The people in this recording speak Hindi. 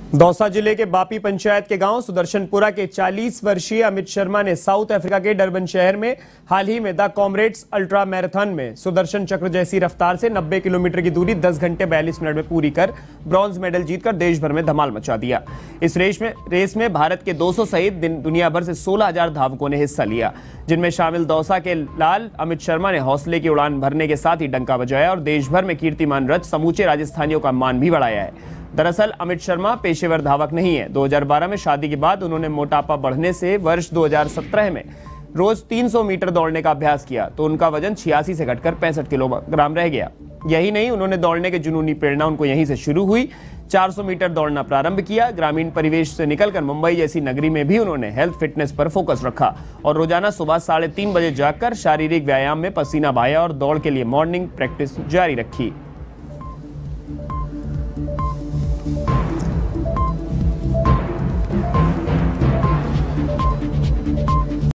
दौसा जिले के बापी पंचायत के गांव सुदर्शनपुरा के 40 वर्षीय अमित शर्मा ने साउथ अफ्रीका के डरबन शहर में हाल ही में द कॉमरेड्स अल्ट्रा मैराथन में सुदर्शन चक्र जैसी रफ्तार से 90 किलोमीटर की दूरी 10 घंटे 42 मिनट में पूरी कर ब्रॉन्ज मेडल जीतकर देश भर में धमाल मचा दिया। इस रेस में भारत के 200 सहित दुनिया भर से 16,000 धावकों ने हिस्सा लिया, जिनमें शामिल दौसा के लाल अमित शर्मा ने हौसले की उड़ान भरने के साथ ही डंका बजाया और देश भर में कीर्तिमान रच समूचे राजस्थानियों का मान भी बढ़ाया है। दरअसल अमित शर्मा पेशेवर धावक नहीं है। 2012 में शादी के बाद उन्होंने मोटापा बढ़ने से वर्ष 2017 में रोज 300 मीटर दौड़ने का अभ्यास किया तो उनका वजन 86 से घटकर 65 किलोग्राम रह गया। यही नहीं, उन्होंने दौड़ने की जुनूनी प्रेरणा उनको यहीं से शुरू हुई। 400 मीटर दौड़ना प्रारंभ किया। ग्रामीण परिवेश से निकलकर मुंबई जैसी नगरी में भी उन्होंने हेल्थ फिटनेस पर फोकस रखा और रोजाना सुबह 3:30 बजे जाकर शारीरिक व्यायाम में पसीना बहाया और दौड़ के लिए मॉर्निंग प्रैक्टिस जारी रखी।